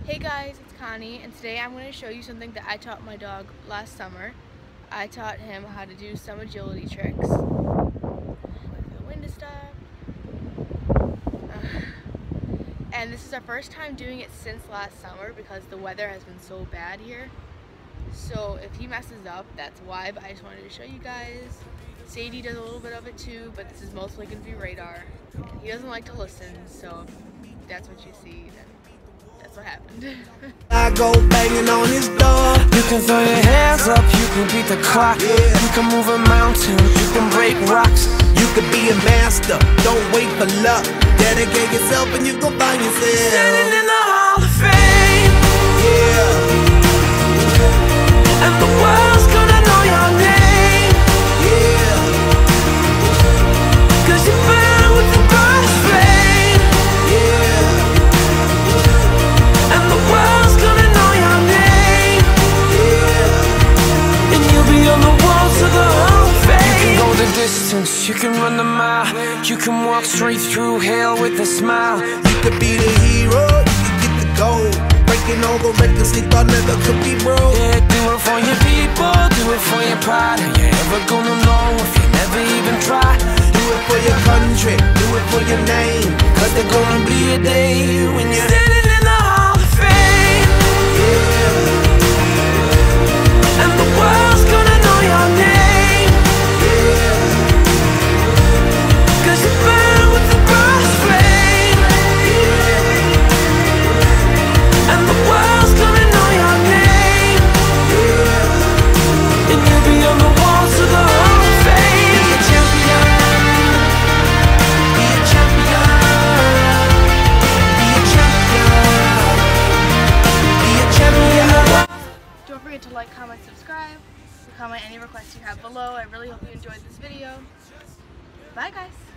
Hey guys, it's Connie, and today I'm going to show you something that I taught my dog last summer. I taught him how to do some agility tricks. Wait for the wind to stop. And this is our first time doing it since last summer because the weather has been so bad here. So if he messes up, that's why, but I just wanted to show you guys. Sadie does a little bit of it too, but this is mostly going to be Radar. He doesn't like to listen, so if that's what you see, then that's what happened. I go banging on his door. You can throw your hands up, you can beat the clock. You can move a mountain, you can break rocks. You could be a master, don't wait for luck. Dedicate yourself and you gon' find yourself Standing in the Hall of Fame. Yeah. And the world's gonna know your name. Yeah. Cause you burn with the brightest flame. Yeah. And the world's gonna know your name. Yeah. And you'll be on the walls of the Hall of Fame. You can go the distance, you can run the mile. You can walk straight through hell with a smile. You could be the hero, you could get the gold. Breaking all the records they thought never could be broke. Yeah, do it for your people, do it for your pride. Are you ever gonna know if you never even try? Do it for your country, do it for your name. Cause there's gonna be a day when you're standing in the Hall of Fame. Yeah. And the world's gonna know your name. Yeah. Cause you burn with the brightest flame. And the world's gonna know your name. And you'll be on the walls of the Hall of Fame. Be a champion. Be a champion. Be a champion. Be a champion. Don't forget to like, comment, subscribe. Comment any requests you have below. I really hope you enjoyed this video. Bye guys!